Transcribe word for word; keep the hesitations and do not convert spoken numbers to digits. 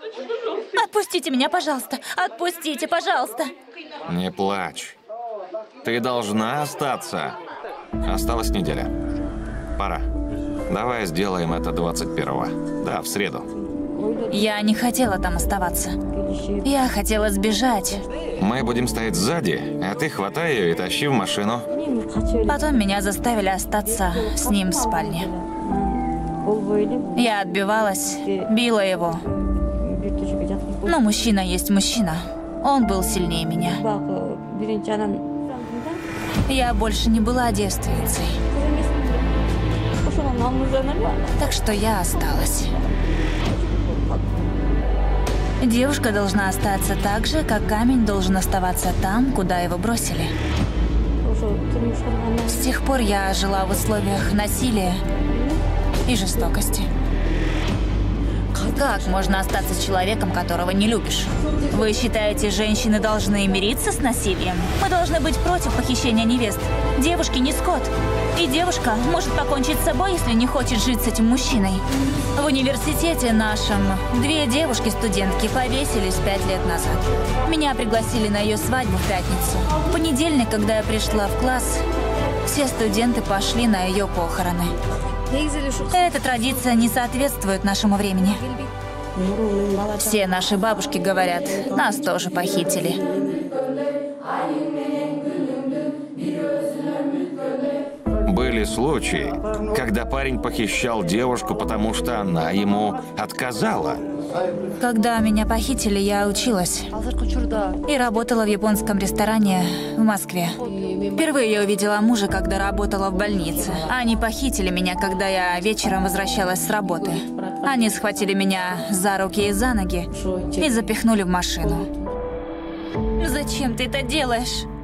Отпустите меня, пожалуйста. Отпустите, пожалуйста. Не плачь. Ты должна остаться. Осталась неделя. Пора. Давай сделаем это двадцать первого. Да, в среду. Я не хотела там оставаться. Я хотела сбежать. Мы будем стоять сзади, а ты хватай ее и тащи в машину. Потом меня заставили остаться с ним в спальне. Я отбивалась, била его. Но мужчина есть мужчина. Он был сильнее меня. Я больше не была девственницей. Так что я осталась. Девушка должна остаться так же, как камень должен оставаться там, куда его бросили. С тех пор я жила в условиях насилия и жестокости. Как можно остаться с человеком, которого не любишь? Вы считаете, женщины должны мириться с насилием? Мы должны быть против похищения невест. Девушки не скот. И девушка может покончить с собой, если не хочет жить с этим мужчиной. В университете нашем две девушки-студентки повесились пять лет назад. Меня пригласили на ее свадьбу в пятницу. В понедельник, когда я пришла в класс, все студенты пошли на ее похороны. Эта традиция не соответствует нашему времени. Все наши бабушки говорят, нас тоже похитили. Были случаи, когда парень похищал девушку, потому что она ему отказала. Когда меня похитили, я училась и работала в японском ресторане в Москве. Впервые я увидела мужа, когда работала в больнице. Они похитили меня, когда я вечером возвращалась с работы. Они схватили меня за руки и за ноги и запихнули в машину. Зачем ты это делаешь?